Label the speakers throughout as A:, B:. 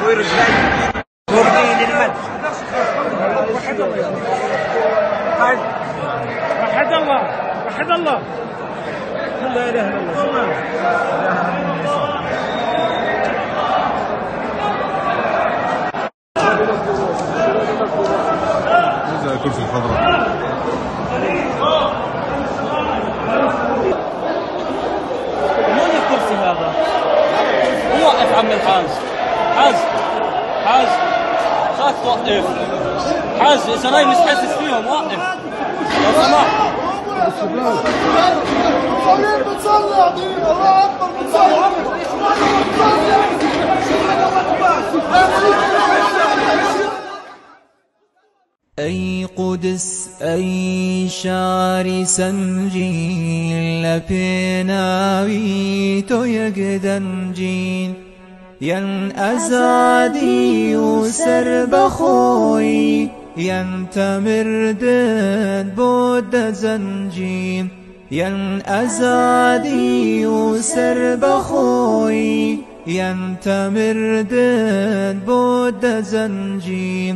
A: يسوي رجلين توردين للمد.
B: وحد الله وحد الله وحد الله لا اله الا الله.
C: الكرسي الخضراء
D: مو الكرسي هذا. وقف عم الحاج. حاج خاف توقف. حاج اذا راي مش حاسس فيهم وقف لو سمحت.
E: بتصلي الله اكبر بتصلي.
F: أي قدس أي شعر سنجين لبناوي تو يقدنجين ين أزادي وسر بخوي ين تمردن بود زنجين ين أزادي وسر بخوي ين تمردن بود زنجين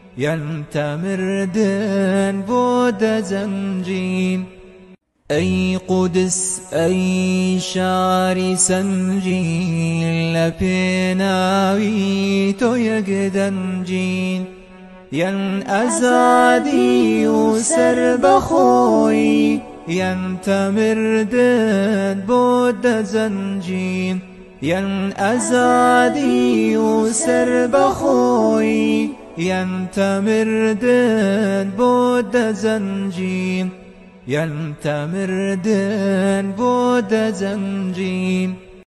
F: ينتمردن بود زنجين أي قدس أي شعر سنجين لبناوي تو يقدنجين ين أزادي وسر بخوي ينتمردن بود زنجين ين أزادي وسر بخوي ينتمردن بود زنجين ينتمردن بود زنجين